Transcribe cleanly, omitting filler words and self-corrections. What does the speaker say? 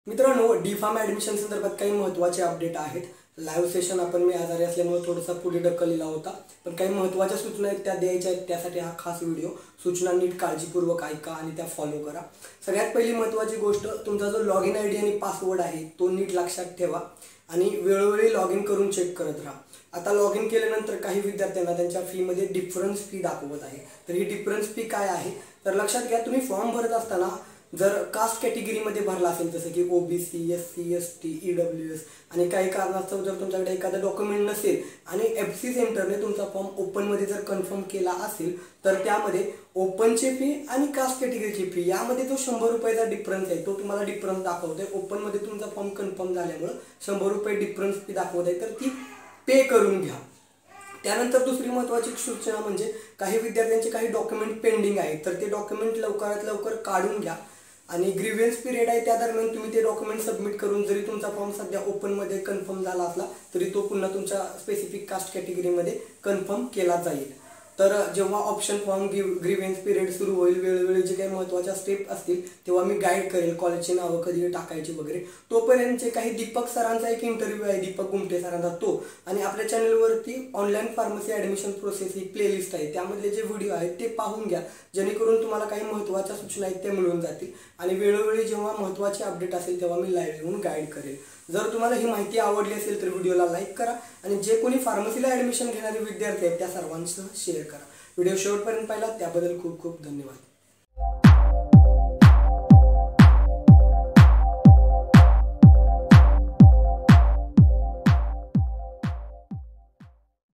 मित्रांनो, D-form admission संदर्भात काही महत्त्वाचे अपडेट आहेत। लाईव्ह सेशन मी आजारी असल्यामुळे थोडासा पुढे ढकललेला होता, पण काही महत्त्वाच्या सूचना आहेत त्या द्यायच्या आहेत। त्यासाठी हा खास व्हिडिओ। सूचना नीट काळजीपूर्वक ऐका आणि त्या फॉलो करा। सगळ्यात पहिली महत्त्वाची गोष्ट, तुमचा जो लॉगिन आयडी आणि पासवर्ड आहे तो नीट लक्षात ठेवा आणि वेळोवेळी लॉगिन करून चेक करत राहा। आता लॉगिन केल्यानंतर काही विद्यार्थ्यांना त्यांच्या फीमध्ये डिफरन्स फी दाखवत आहे। तर ही डिफरन्स फी काय आहे तर लक्षात घ्या, तुम्ही फॉर्म भरत असताना जर कास्ट कॅटेगरीमध्ये भरला असेल जसं की ओबीसी, एससी, एसटी, ईडब्ल्यूएस आणि काही कारणास्तव जर तुमच्याकडे एखादा डॉक्युमेंट नसेल आणि एफसी सेंटरने तुमचा फॉर्म ओपनमध्ये जर कन्फर्म केला असेल तर त्यामध्ये ओपनची फी आणि कास्ट कॅटेगरीची फी यामध्ये जो 100 रुपयाचा डिफरन्स आहे तो तुम्हाला डिफरन्स दाखवतोय। ओपनमध्ये तुमचा फॉर्म कन्फर्म झाल्यामुळे 100 रुपये डिफरन्स फी दाखवत आहे, तर ती पे करून घ्या। त्यानंतर दुसरी महत्त्वाची सूचना म्हणजे काही विद्यार्थ्यांचे काही डॉक्युमेंट पेंडिंग आहेत, तर ते डॉक्युमेंट लवकरात लवकर काढून घ्या आणि ग्रीव्हन्स पिरियड आहे त्या दरम्यान तुम्ही ते डॉक्युमेंट सबमिट करून जरी तुमचा फॉर्म सध्या ओपनमध्ये कन्फर्म झाला असला तरी तो पुन्हा तुमच्या स्पेसिफिक कास्ट कॅटेगरीमध्ये कन्फर्म केला जाईल। तर जेव्हा ऑप्शन फॉर्म ग्रीव्हन्स पिरियड सुरू होईल, वेळोवेळी जे काही महत्त्वाच्या स्टेप असतील तेव्हा मी गाईड करेल, कॉलेजची नावं कधी टाकायची वगैरे। तोपर्यंतचे काही दीपक सरांचा एक इंटरव्ह्यू आहे, दीपक गुमटे सरांचा तो, आणि आपल्या चॅनलवरती ऑनलाईन फार्मसी ॲडमिशन प्रोसेस ही प्लेलिस्ट आहे, त्यामधले जे व्हिडिओ आहेत ते पाहून घ्या, जेणेकरून तुम्हाला काही महत्त्वाच्या सूचना आहेत त्या मिळून जातील आणि वेळोवेळी जेव्हा महत्त्वाचे अपडेट असेल तेव्हा मी लाईव्ह येऊन गाईड करेल। जर तुम्हाला ही माहिती आवडली असेल तर व्हिडिओला लाईक करा आणि जे कोणी फार्मसीला ॲडमिशन घेणारे विद्यार्थी आहेत त्या सर्वांसह शेअर करा। व्हिडिओ शेवटपर्यंत पाहिला त्याबद्दल खूप खूप धन्यवाद।